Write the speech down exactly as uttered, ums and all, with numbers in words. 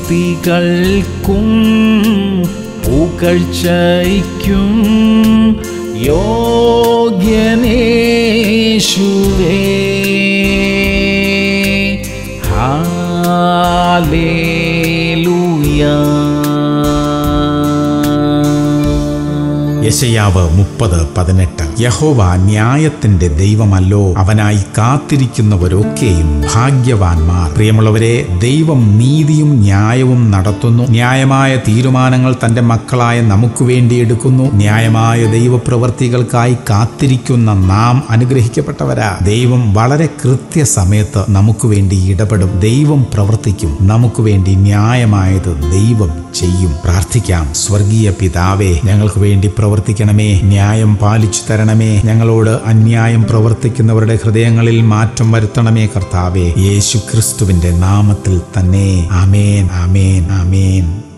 സ്തുതികൾക്കും പുകഴ്ചയ്ക്കും യോഗ്യനേശുവേ. Hallelujah. യെശയ്യാവ് മുപ്പത് പതിനെട്ട്. യഹോവ ന്യായത്തിന്റെ ദൈവമല്ലോ, അവനായി കാത്തിരിക്കുന്നവരൊക്കെയും ഭാഗ്യവാന്മാർ. പ്രിയമുള്ളവരെ, ദൈവം നീതിയും ന്യായവും നടത്തുന്നു. ന്യായമായ തീരുമാനങ്ങൾ തന്റെ മക്കളായ നമുക്ക് വേണ്ടി എടുക്കുന്നു. ന്യായമായ ദൈവപ്രവൃത്തികൾക്കായി കാത്തിരിക്കുന്ന നാം അനുഗ്രഹിക്കപ്പെട്ടവരാ. ദൈവം വളരെ കൃത്യസമയത്ത് നമുക്ക് വേണ്ടി ഇടപെടും. ദൈവം പ്രവർത്തിക്കും. നമുക്ക് വേണ്ടി ന്യായമായത് ദൈവം ചെയ്യും. പ്രാർത്ഥിക്കാം. സ്വർഗീയ പിതാവേ, ഞങ്ങൾക്ക് വേണ്ടി പ്രവർത്തിക്കണമേ. ന്യായം പാലിച്ചു തരണമേ. ഞങ്ങളോട് അന്യായം പ്രവർത്തിക്കുന്നവരുടെ ഹൃദയങ്ങളിൽ മാറ്റം വരുത്തണമേ കർത്താവേ. യേശു ക്രിസ്തുവിന്റെ നാമത്തിൽ തന്നെ. ആമേൻ, ആമേൻ, ആമേൻ.